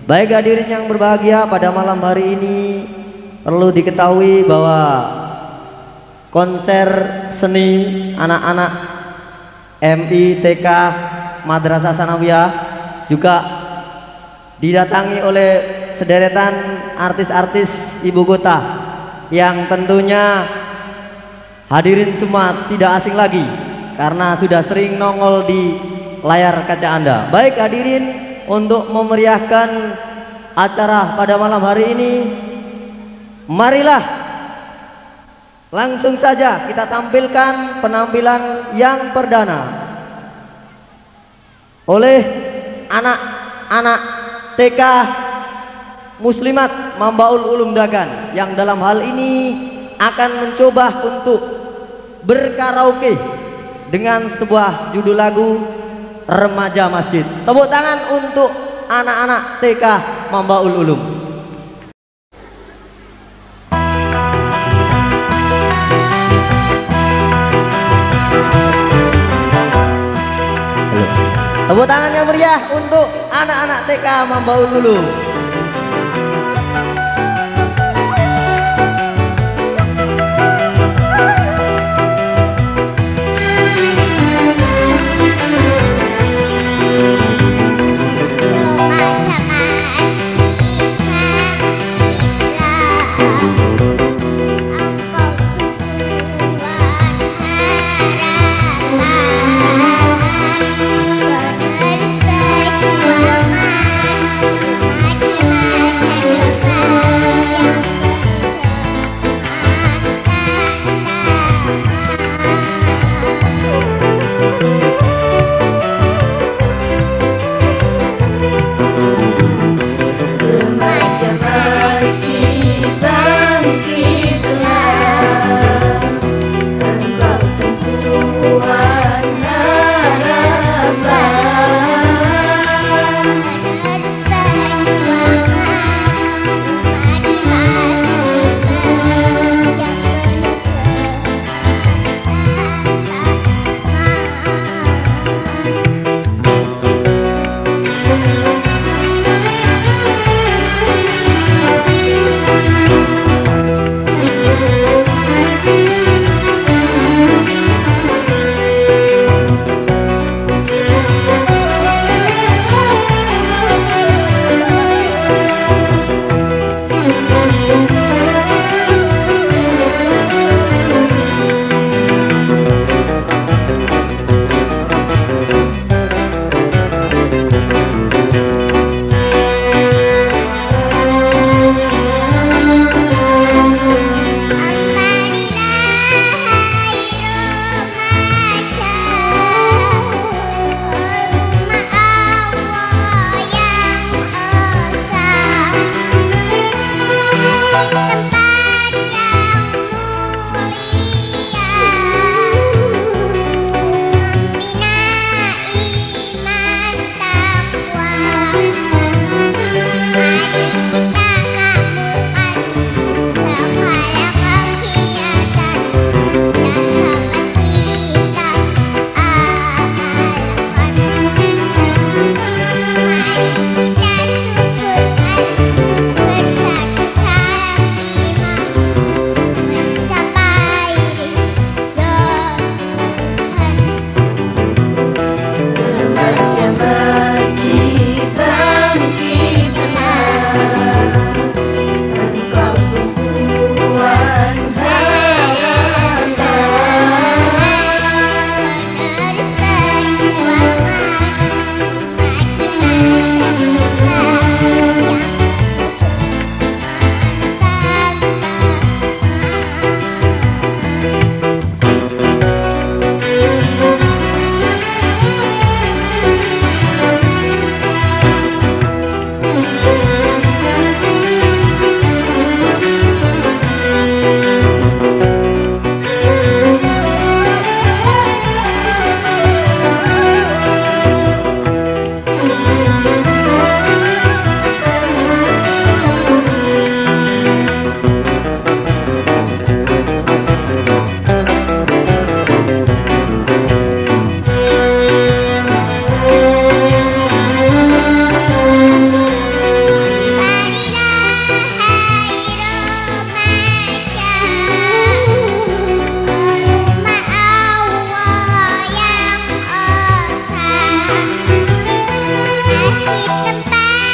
Baik hadirin yang berbahagia, pada malam hari ini perlu diketahui bahwa konser seni anak-anak MI TK Madrasah Sanawiyah juga didatangi oleh sederetan artis-artis ibu kota yang tentunya hadirin semua tidak asing lagi karena sudah sering nongol di layar kaca Anda. Baik hadirin, untuk memeriahkan acara pada malam hari ini, marilah langsung saja kita tampilkan penampilan yang perdana oleh anak-anak TK Muslimat Mambaul Ulum Dagan yang dalam hal ini akan mencoba untuk berkaraoke dengan sebuah judul lagu Remaja Masjid. Tepuk tangan untuk anak-anak TK Mambaul Ulum. Tepuk tangan yang meriah untuk anak-anak TK Mambaul Ulum. Maca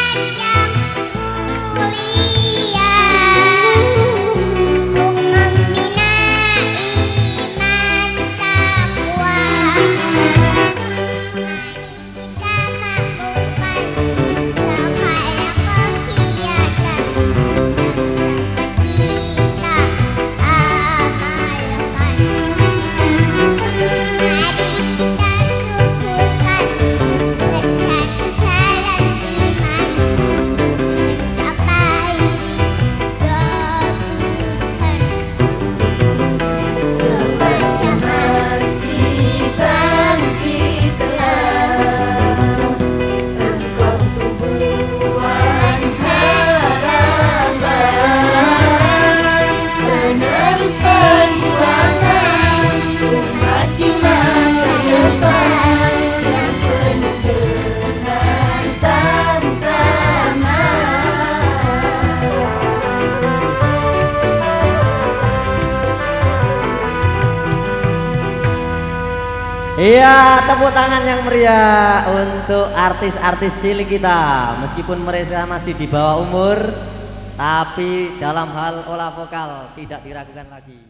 Iya, tepuk tangan yang meriah untuk artis-artis cilik kita. Meskipun mereka masih di bawah umur, tapi dalam hal olah vokal tidak diragukan lagi.